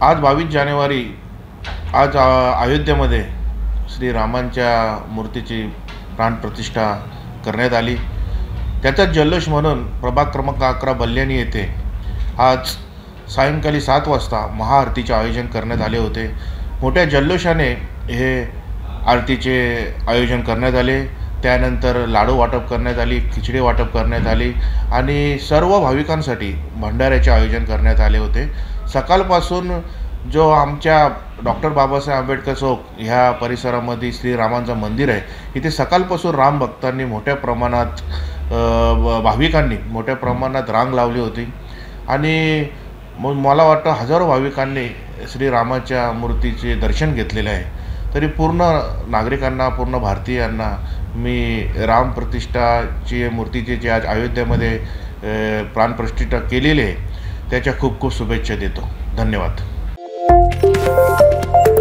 आज 22 जानेवारी आज अयोध्येमध्ये श्रीरामांच्या मूर्तीची प्राणप्रतिष्ठा करण्यात आली। त्याचाच जल्लोष म्हणून प्रभाग क्रमांक 11 बल्याणी येथे आज सायंकाळी 7 वाजता महाआरतीचे आयोजन करण्यात आले होते। मोठ्या जल्लोषाने हे आरतीचे आयोजन करण्यात आले। त्यानंतर लाडू वाटप करण्यात आली, खिचडी वाटप करण्यात आली आणि सर्व भाविकांसाठी भंडाऱ्याचे आयोजन करण्यात आले होते। सकाळपासून जो आमच्या डॉक्टर बाबासाहेब आंबेडकर चौक ह्या परिसरामध्ये श्रीरामांचं मंदिर आहे, इथे सकाळपासून राम भक्तांनी मोठ्या प्रमाणात भाविकांनी मोठ्या प्रमाणात रांग लावली होती आणि मला वाटतं हजारो भाविकांनी श्रीरामाच्या मूर्तीचे दर्शन घेतलेले आहे। तरी पूर्ण नागरिकांना, पूर्ण भारतीयांना मी रामप्रतिष्ठाची मूर्तीची जी आज अयोध्येमध्ये प्राणप्रतिष्ठा केलेली आहे त्याच्या खूप खूप शुभेच्छा देतो। धन्यवाद।